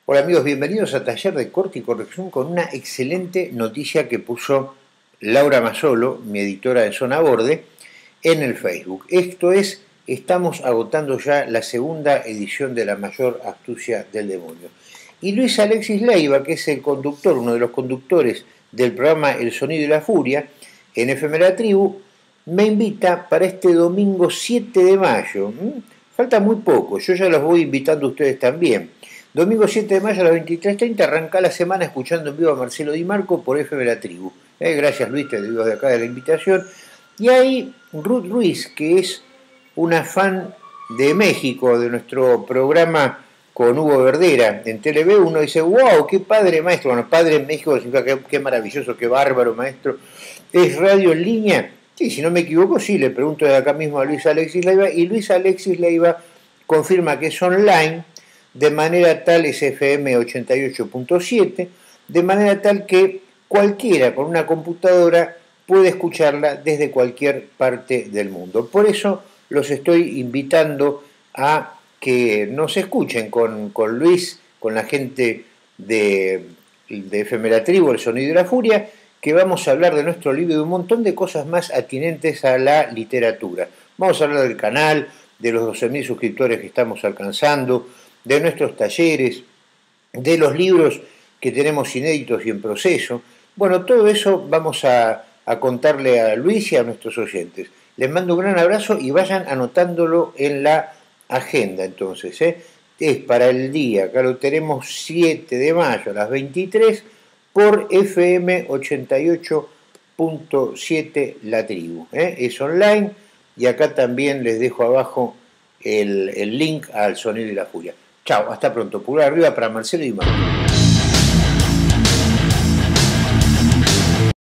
Hola amigos, bienvenidos a Taller de Corte y Corrección con una excelente noticia que puso Laura Mazzolo, mi editora de Zona Borde, en el Facebook. Esto es, estamos agotando ya la segunda edición de La Mayor Astucia del Demonio. Y Luis Alexis Leiva, que es el conductor, uno de los conductores del programa El Sonido y la Furia, en FM La Tribu, me invita para este domingo 7 de mayo. Falta muy poco, yo ya los voy invitando a ustedes también. Domingo 7 de mayo a las 23:30 arranca la semana escuchando en vivo a Marcelo Di Marco por FM La Tribu. Gracias Luis, te digo de acá de la invitación. Y hay Ruth Ruiz, que es una fan de México, de nuestro programa con Hugo Verdera en TLV. Uno dice, wow, qué padre maestro. Bueno, padre en México significa qué maravilloso, qué bárbaro maestro. ¿Es radio en línea? Sí, si no me equivoco, sí, le pregunto de acá mismo a Luis Alexis Leiva, y Luis Alexis Leiva confirma que es online, de manera tal es FM 88.7, de manera tal que cualquiera con una computadora puede escucharla desde cualquier parte del mundo. Por eso los estoy invitando a que nos escuchen con Luis, con la gente de FM La Tribu, El Sonido y la Furia, que vamos a hablar de nuestro libro y de un montón de cosas más atinentes a la literatura. Vamos a hablar del canal, de los 12.000 suscriptores que estamos alcanzando, de nuestros talleres, de los libros que tenemos inéditos y en proceso. Bueno, todo eso vamos a contarle a Luis y a nuestros oyentes. Les mando un gran abrazo y vayan anotándolo en la agenda entonces. Es para el día, acá lo tenemos 7 de mayo a las 23 por FM 88.7 La Tribu. Es online y acá también les dejo abajo el link al Sonido y la Furia. Chao, hasta pronto. Pulgar arriba para Marcelo y Marco.